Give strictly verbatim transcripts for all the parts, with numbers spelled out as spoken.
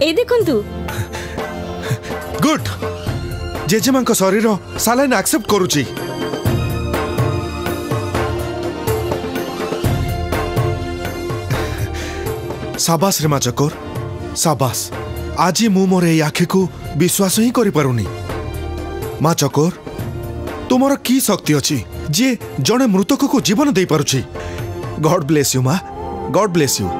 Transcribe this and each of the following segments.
ए देखंतु गुड जेजेमा शरीर saline accept करुची साबास रे माँ चकोर साबास आज मु मोर ए आखि को विश्वास ही करि पारुनी। माँ चकोर तुमर की शक्ति अछि जे जड़े मृतक को जीवन दे पारुची। गॉड ब्लेस यू माँ, गॉड ब्लेस यू।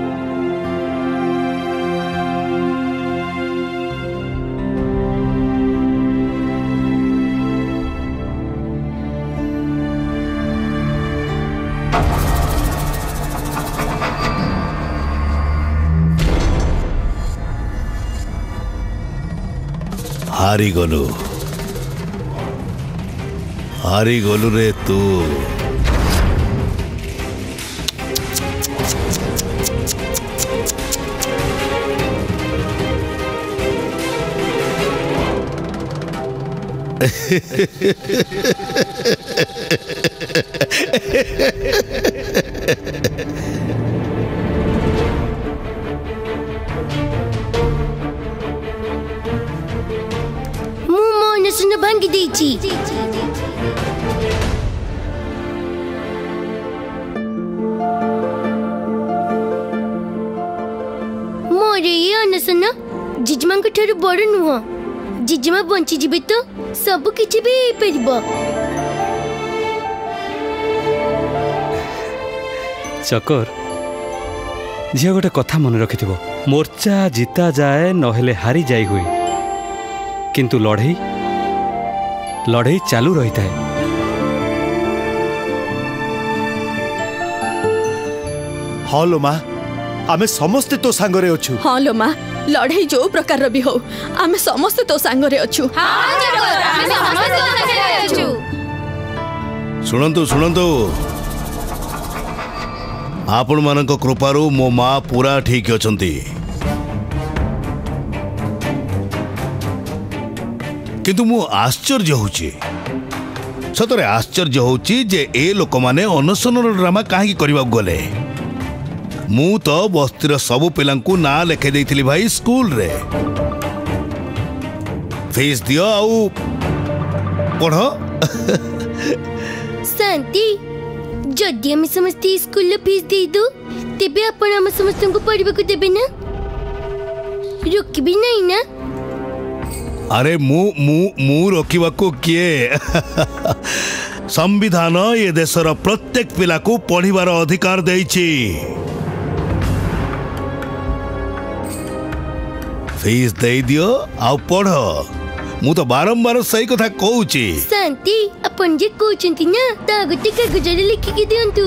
हारी गलु हारी गलु रे तू। सुन भांगी देची मोरे ये अनसन जिजमा ठारू बड़ नुह। जिजमा बंची जीवे तो सब किछि भी परिबो। चकोर झिया गोटे कथा मन रखिथिबो, मोर्चा जीता जाए नहेले हारी जाई हुए, किंतु लड़ई लड़ई चालू रही है। हाँ लो माँ आमे समस्ते तो सांगरे अछु। हाँ लो माँ लड़ई जो प्रकार भी हो आमे समस्ते तो सांगरे अछु। शुणु शुणु आपण मानक कृपारू मो माँ पूरा ठीक अछंती, किंतु मु आश्चर्य होची सतरे आश्चर्य होची जे ए लोक माने अनशनर ड्रामा काहे करबा गले। मु तो बस्तीर सब पिलांकु ना लेखे देइथिली भाई स्कूल रे। फीस दियो आउ पढ़। शांति जदि हम समस्ते स्कूल फीस दे दो तेबे आपण हम समस्त को पढ़बा को देबे ना, रुक भी नहीं ना। अरे मु मु मु रोकिबा को किए संविधान ये देशर प्रत्येक पिला को पढ़िबार अधिकार देइछि। फीस दे दियो आ पढ़। मु तो बारंबार सही कथा कहूची। शांति अपन जे कहउचंती ना ता गोटे कागज रे लिखि के दियंतु।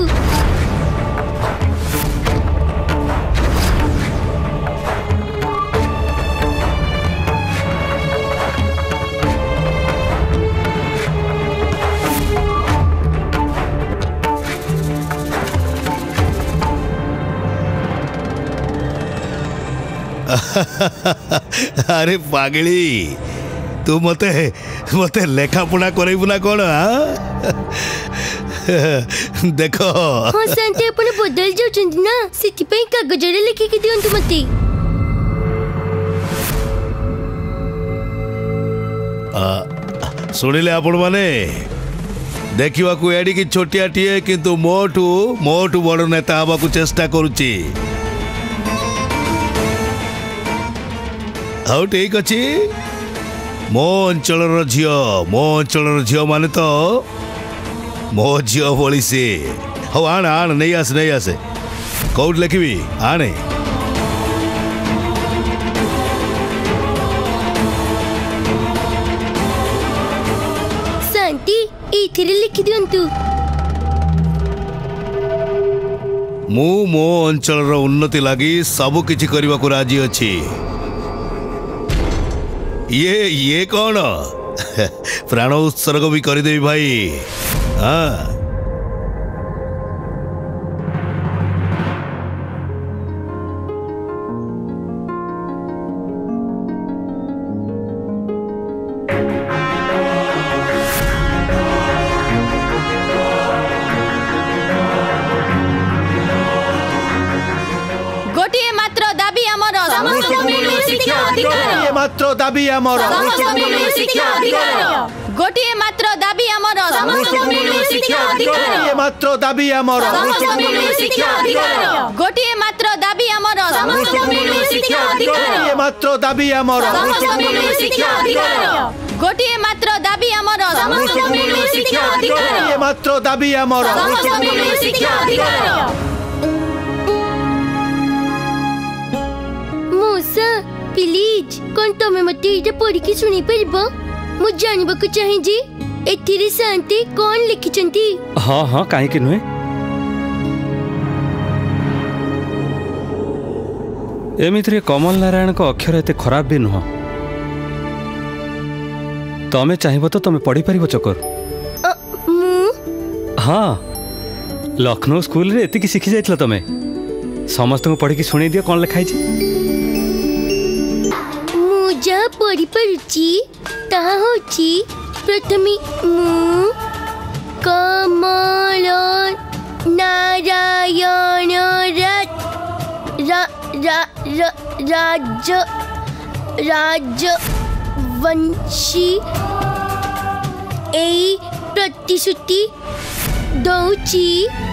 अरे पागली तू मते मते लेखा पढ़ा करबू ना कौन? देखो हाँ शांति अपन बदल जाउछंती ना सिटी पे कागज रे लिखि के दियंतु मते। सुनिले आपण माने देखिवा को एडी की छोटिया टीए किंतु मोटू मोटू बड़ नेता हवा को चेष्टा करूची। हाँ ठीक अच्छी मो अंचल झील मो अंचल झील माने तो मो झील भली सी। हाँ आण आण नहीं आस नहीं आसे कौट लिखी आने। शांति एथिरे लिखि दियंतु। मु मो अंचल उन्नति लगी सब किछि करबा को राजी अछि। ये ये कौन प्राण उत्सर्ग भी करदेवी भाई। हाँ गोटे मात्र दाबी हमर समस्त मिलुसी गोटे मात्र दाबी आमर गोटे मात्र दाबी आमर गोटे मात्र दाबी आमर गोटे मात्र दाबी आमर गोटे मात्र दाबी आमर गोटे मात्र दाबी आमर गोटे मात्र दाबी आमर मौसा प्लीज कौन तमे मते एटा पढ़ी के सुनी परबो मु जानिबा को चाहे जी एथिरे शांति कौन लिखिचंती हाँ हाँ काहे कि नुहे एमितिरे कमल नारायण को अक्षर एते खराब भी नुह तमे चाहिबो तो तमे पढ़ी परिबो चकोर मु हाँ लखनऊ स्कूल रे एति की शिखी जाइतला तमे समस्त को पढ़ी की सुनी दियो कौन लिखाई छी मु जा पढ़ी परुची ताहा होची प्रथमे मु कमल नारायण राज रा रा रा राज राज वंशी ए प्रतिश्रुति दौची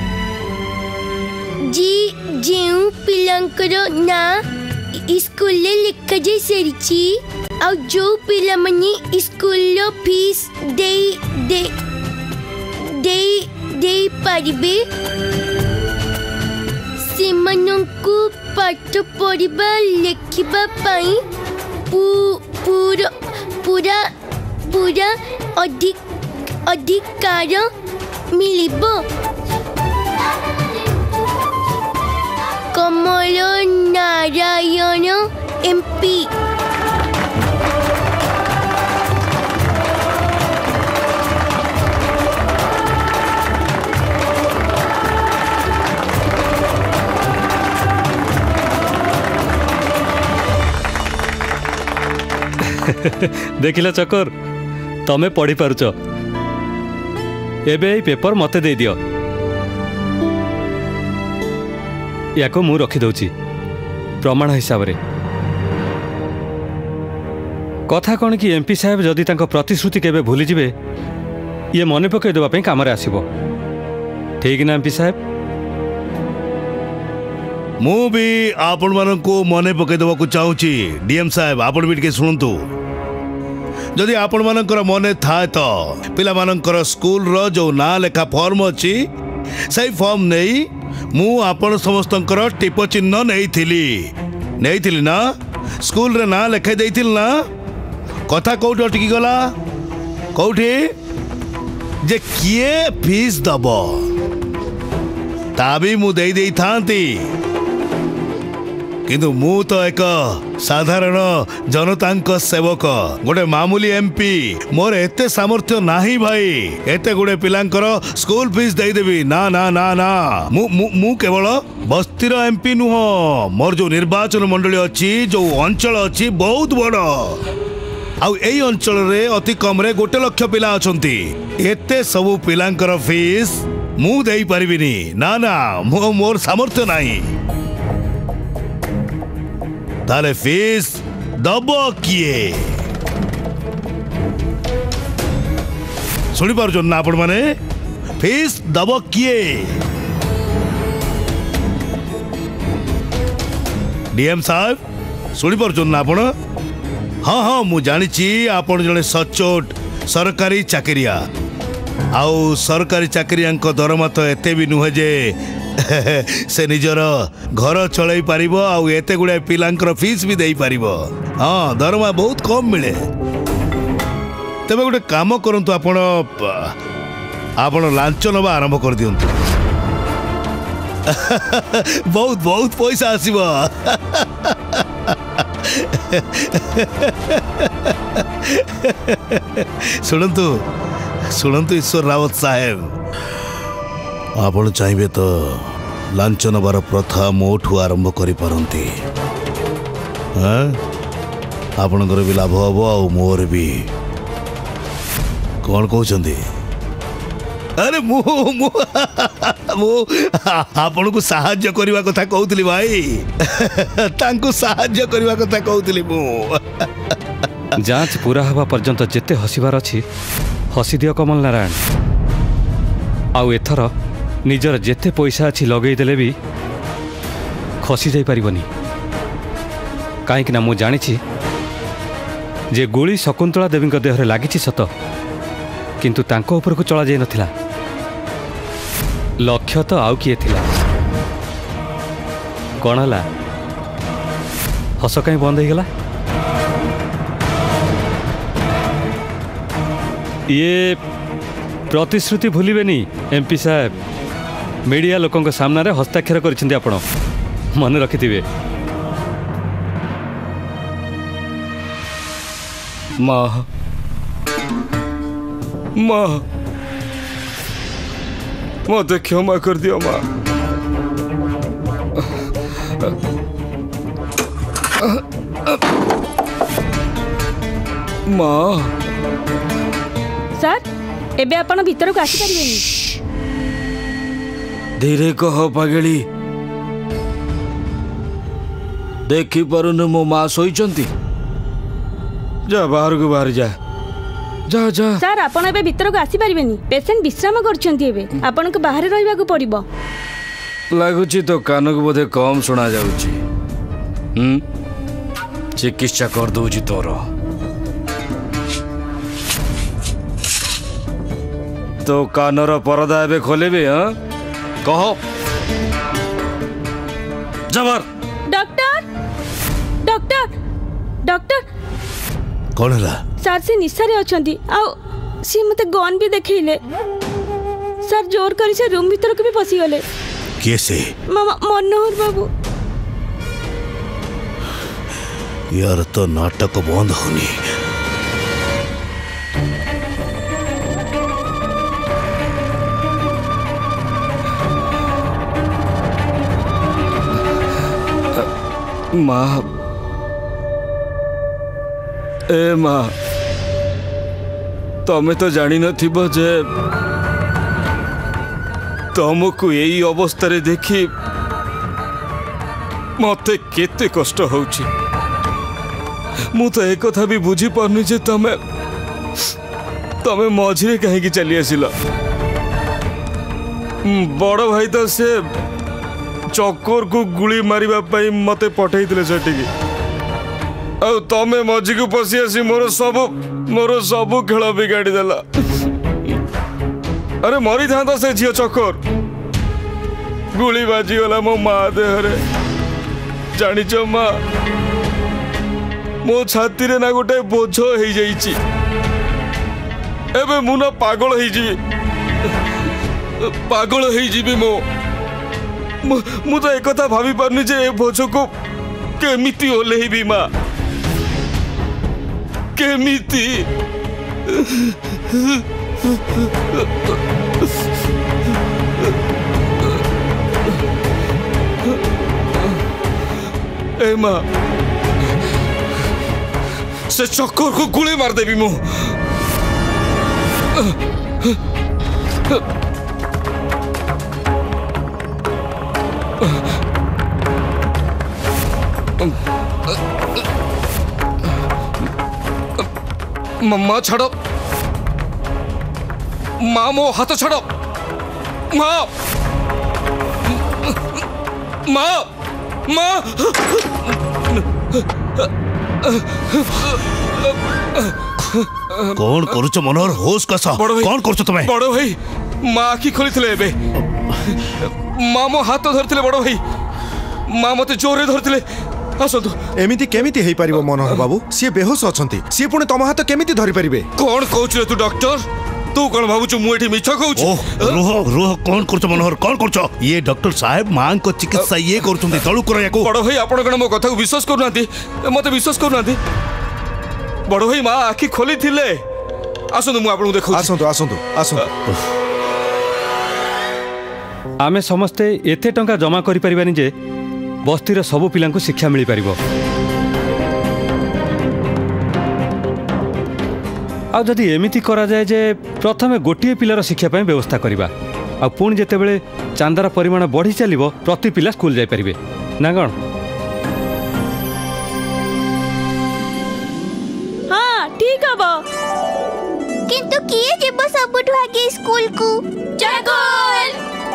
जी जेउ पिलांकर ना स्कूल लिखा जाई सारी आ जो पिला मनी स्कूल फीस दे दे दे दे पारिबे सेमानंकु पाठ पढ़िबा लेखिबा पाई पूरा पूरा पूरा अधिक अधिकार मिलिबो कमल नारायण एमपी देखिल चकोर तमे पढ़ी पारुच एबे पेपर मते दे दियो याको मु रखी दउची प्रमाण हिसाब रे कथा कौन कि एमपी साहेब जदि तांको प्रतिश्रुति केबे भूली जिबे ये मने पकई देबा पई काम रे आसीबो ठीक ना एमपी साहेब मु भी आपण मानन को मने पकई देबा को चाहूची डीएम साहेब आपण भी के सुनतु जदि आपण मानकर मने थाए तो पिला मानकर स्कूल रो जो ना लेखा फॉर्म अछि सही फॉर्म नहीं मु आपण समस्तंकर टिप चिन्ह नहीं थिली नहीं थिली ना स्कूल रे ना लेखा देइथिल ना कथा कोठी अटकी गला कोठी जे किए फीस दबो ताबी मु देई देई थांती किंतु मु तो एक साधारण जनतांक सेवक गोटे मामूली एमपी मोर एते सामर्थ्य नाही भाई एते गुडे पिलांकर स्कूल फीस दे देबी ना ना ना ना मु मु, मु केवल बस्तीर एमपी नुह मोर जो निर्वाचन मंडली अछि जो अंचल अछि बहुत बड़ आउ एई अंचल रे अति कम रे गोटे लक्ष पिला अछंती एते सब पिलांकर फीस मु देई परिबिनी ना ना मो मोर सामर्थ्य नाही ताले फीस दब किए शुणी पार ना आपण माने फीस दब किए डीएम साहब शुणी पार ना आपण हाँ हाँ मु जानी आपण जड़े सचोट सरकारी चाकरिया आउ सरकारी चाकरिया दरमा तो एते भी नुहे जे से निजर घर चलाई पारिबो आउ एते गुडे पिलांकर फीस भी देई पारिबो हाँ दरमा बहुत कम मिले तबे गोटे काम करंतु आपण आपण लांच नबा आरंभ कर दियंतु बहुत बहुत पैसा आसीबो सुनंतु सुनंतु ईश्वर रावत साहेब आपण चाहिए तो लांच नबार प्रथा मोठू आरंभ करि पारंती आपणकर भी लाभ हम आ मोर भी कौन कहते अरे मु आपण को साहाय्य करने कथा कहूली भाई तांको साहाय्य करने कथा कहूली मु जांच पूरा हवा पर्यंत जेते हसिबार अछि हसी दियो कमल नारायण। आउ एथर निजर जेते पैसा अछि लगेई देले भी खसी जाई परिबनी काईक ना मु जानी छी जे गोली शकुंतला देवी देह रे लागिछि सत किंतु तांको ऊपर को चला जाई नथिला लक्ष्य तो आउ किए थिला कौन हला हस कहीं बंद हो गला ये प्रतिश्रुति भूलिबेनी एमपी साहब मीडिया लोकों सामने रे हस्ताक्षर करिसेंती आपण मन रखिथिबे। माँ माँ मत क्षमा कर दियो माँ। माँ सर एबे आपण भीतर को आसी परिबेनी धीरे कह पागेली देखी पारुन मो माँ शोइचंती जा बाहर को बाहर जा जा जा सर आपण एबे भीतर को आसी परिबेनी पेशेंट विश्राम करछंती एबे आपण को बाहर रहिबा को पड़िबो लागुची तो कान को बोधे कम सुना जाउची हम चिकित्सा कर दोची तोर तो कानर परदा एबे खोलेबे हां कहो जबर डॉक्टर डॉक्टर डॉक्टर कौन है सर से निशा रे अछंती आउ सी मते गन भी देखैले सर जोर करी से रूम भीतर को भी पसी गले कैसे मामा मनोहर बाबू यार तो नाटक बंद होनी माँ ए माँ तमें तो जानी नथिबो जे तुमको यही अवस्था रे देखी मते केते कष्ट होउची मु तो एक कथा भी बुझी पारनी जे तमे तमे मझिरे कहीं चली आसिल बड़ भाई तो से चक्कर को गुली मारिबा पई मते पठेइतिले सेटिकी आ तमे मझी को पसी आसी मोर सब मोर सब खेल बिगाड़ी देला अरे मरी था से झियो चक्कर गुली बाजी गला मो माँ देहरे जानिच माँ मो छाती रे ना गोटे बोझ हो जाइछि एबे मु ना पागल हो जीवी पागल हो जीवी मो मु तो एक कथा भाभी पारनी जे ए बोझ को केमिति ओलेही माँ केमिति ए माँ से चक्कर को गुली मार देवी मु माँ छाड़ो माँ मो हाथ छाड़ो माँ माँ माँ कौन करुच मनोहर होश कसा कौन करुच तुम्हें बड़ भाई माँ आखि खोली एबे माँ मो हाथ धरथिले बड़ भाई माँ मते जोरे धरथिले आसतु एमिति केमिति हेई परिबो मनोहर बाबू सी बेहोश अछंती सी पुणी तम हाथ केमिति धरि परिबे कौन कहउछ तू डॉक्टर तू कौन भाबुछु मु एठी मिछ कहउछ रोह रोह कौन करुच मनोहर कौन करुच ये डॉक्टर साहब मां को चिकित्सा ये करछुंती तळु कर याको बड़ भाई आपण कण मो कथा को विश्वास करनांती मते विश्वास करनांती बड़ भाई मां आखि खोली थिले आसतु मु आपन देखौ आसंतु आसंतु आसंतु आमे समस्ते एते टंका जमा करि परिबानी जे बस्तीर सबु पिलांकु शिक्षा मिली पारिबो आ जदि एमिति करा जाए जे प्रथमे गोटिए पिलार शिक्षा पय व्यवस्था करिबा आ पुणी जेतेबेले चांदार परिमाण बढ़ी चलिबो प्रति पिला स्कूल जाई परिबे ना कौन? हाँ ठीक हबो। किंतु किए जेबो सबुठु आगे स्कूल को? चकोर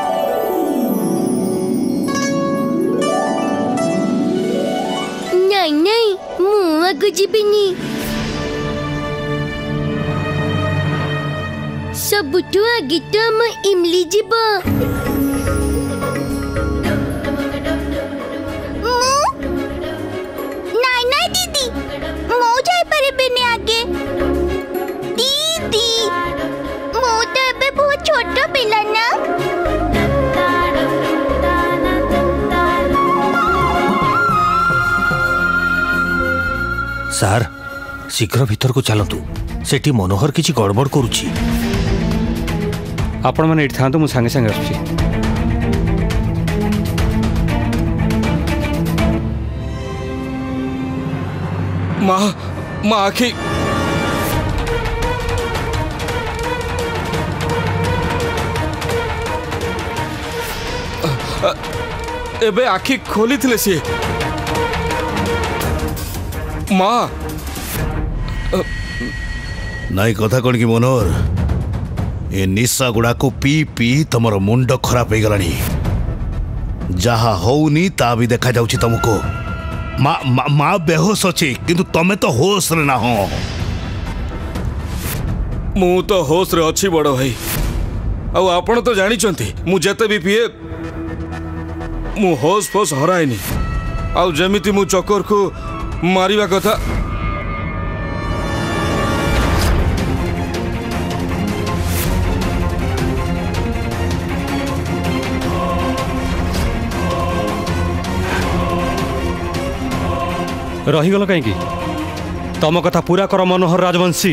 नहीं नहीं मु आगु जीबिनी। सबुठु आगे तो हम इमली जीबो। नहीं नहीं दीदी मु जाई परिबेनी आगे। दीदी मु तो एबे बहुत छोट पिला ना। सार शीघ्र भीतर को चलतु सेठी मनोहर किछि गड़बड़ करूछि। आपण माने एठी थांतु मु संगे संगे आछी। माँ माँ आखि एबे आखि खोली थिले सी माँ नाई कथा कौन कि मनोहर ए निशा गुड़ा को पी पी तमर मुंड खराब हो गलानी। जहा होनी ता भी देखा जाउछि तुमको। माँ मा, मा बेहोश अच्छी किंतु तमे तो होश रे ना हो। मु तो होश रे अच्छी बड़ भाई। आ आपण तो जानी चंती मु जते भी पिए मु होश फोश हराइनी। आ जेमिति मु चक्कर को मारिबा कथा रहीगल कहीं तम कथा पूरा कर मनोहर राजवंशी।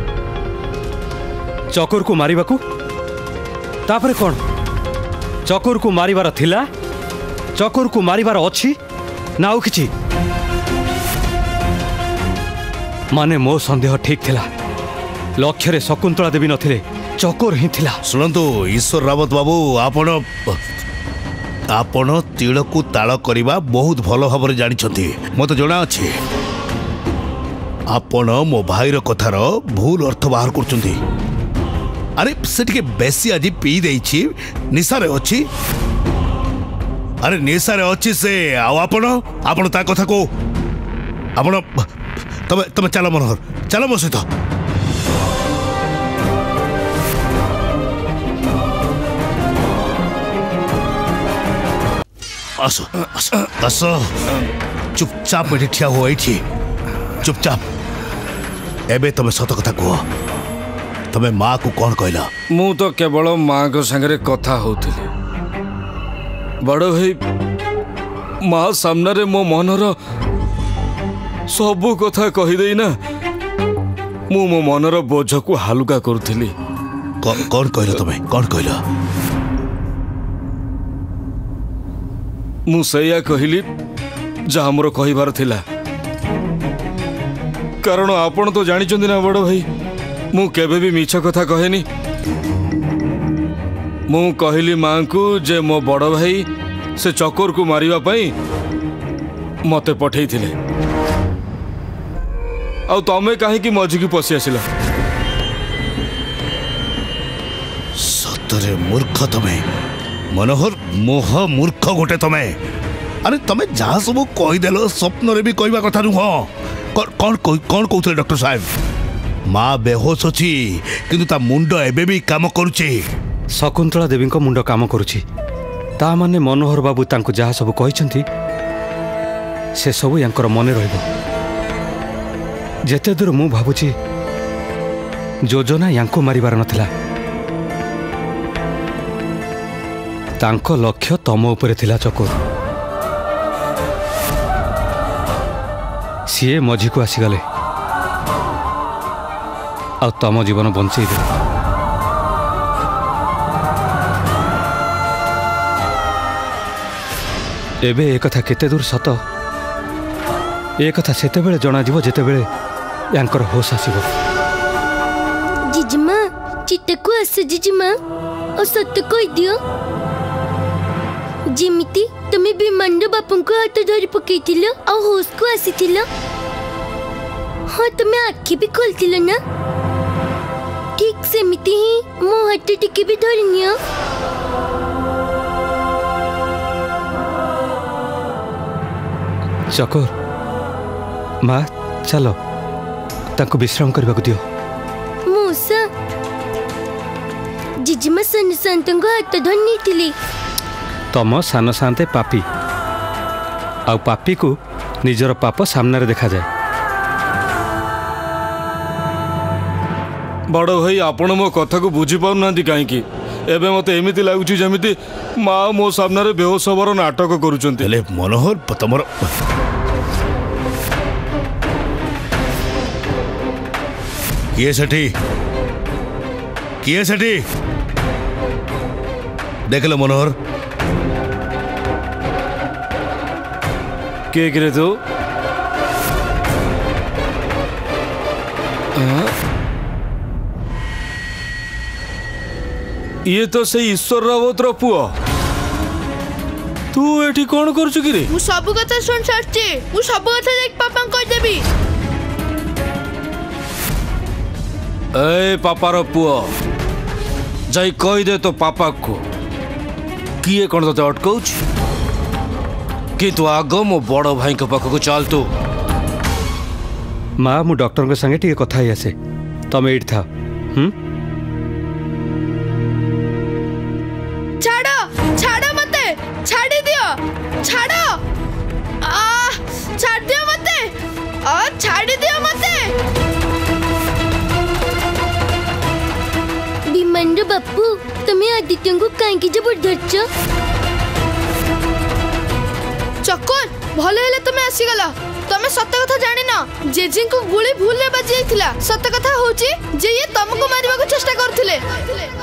चकोर को मारिबा को तापरे कौन चकोर को मारिबार थिला चकोर को मारिबार अछि ना आउ किछि? माने मो संदेह ठीक थिला। लक्ष्य रे शकुंतला देवी नथिले चकोर ही थिला। सुनंतु ईश्वर रावत बाबू आपण आपण तिल को ताल करवा बहुत भल भाव जानी मत जना अच्छे। आपण मो भाईर कथार भूल अर्थ बाहर कर। अरे से टिके बेसी आज पी देछि निशारे अच्छी। अरे निशारे अच्छी से आपण आपण ता कथा को आपण तमे तमे चलो मनोहर चलो मो सहित। आसो आसो आसो चुपचाप बैठे ठिया हो एठी चुपचाप। एबे तमे सत कथा कह तमे माँ को कौन कहला? मु तो केवल माँ को संगे कथा होतिली। बड़ भाई माँ सामने रे मो मनर सबू कथा कहीदे ना मु मो मनर बोझ को हालुका करुथिली। कौन कहला तमे कौन कहला? मु सैया कहली जहाँ मोर कहिबार थिला। कारण आपण तो जानी ना बड़ भाई मु केबे भी मिछ कथा कहेनी। मु कहली माँ को जे मो बड़ भाई से चकोर को मारिबा पई मते पठेई थिले। आ तमे काहे कि मझी की पसी आसिला? सतरे मूर्ख तमे मनोहर मोह मूर्ख गोटे तमे। अरे तमे जहाँ सब कहीदेल स्वप्न रे भी कहवा कथा नुह। कौन कौन कहते डॉक्टर साहब? माँ बेहोश अच्छी किंतु ता मुंड एबे भी काम करुचे। शकुंतला देवी को मुंड काम करुची ता माने मनोहर बाबू तांको जहाँ सब कहिसंती से सब यांकर मने रहइबो। जेते दूर मु भाबुची योजना यांको मारिबार नथिला। तांको लक्ष्य तम उपरे थिला चकोर। सीए मझी को आसीगले आ तम जीवन बंचई दे। एबे ए कथा केते दूर सत ए कथा सेते बेले जना जीवो जेते बेले यांकर होश आसीबो। जिजमा चित सत्य को आस जीजीमा और सत्य कह दियो जेमिति तुम्हें विमान बापू को हाथ धरी पकई और होश को आसी हाँ तुम्हें आखि भी खोलती ना ठीक सेमिति ही मो हाथ टिके भी धरनी चकोर माँ चलो तांको विश्राम करने को दियो मौसा जीजीमा सान शांत हाथ धरनी थी तम सान शांते पापी आ पापी को निजर पाप सामने देखा जाए बड़ भाई आपण मो कथा को बुझी पाउ ना कहीं एबे मते एमिति लागुची जेमिति माँ मो सामने बेहोश हबार नाटक करुचंती हेले मनोहर तमर किए सेठी किए सेठी देखल मनोहर के करे तू ये तो से ईश्वर रावत रो पुआ तू एठी कौन कर चुकी रे मु सब कथा सुन सारची मु सब कथा देख पापा को देबी ए पापा रो पुआ जाई कहि दे तो पापा को किए कौन तो अटकाउछ कि तू आग मो बड़ भाई के पाख को चल तू माँ मु डॉक्टर के संगे टिके कथा ही आसे तुम एठ था हम छाड़ो छाड़ो मते छाड़ी दियो छाड़ो आ छाड़ दियो मते आ छाड़ी दियो मते विमान बापू तुम्हें आदित्य को कहीं जबरदस्त चक्कर भले हेले तुमे आसी गला तमे सत्य कथा जानि ना जेजी को गुली भूल ले बाजी आइथिला सत्य कथा होची जे ये तुमको मारिबा को चेष्टा करथिले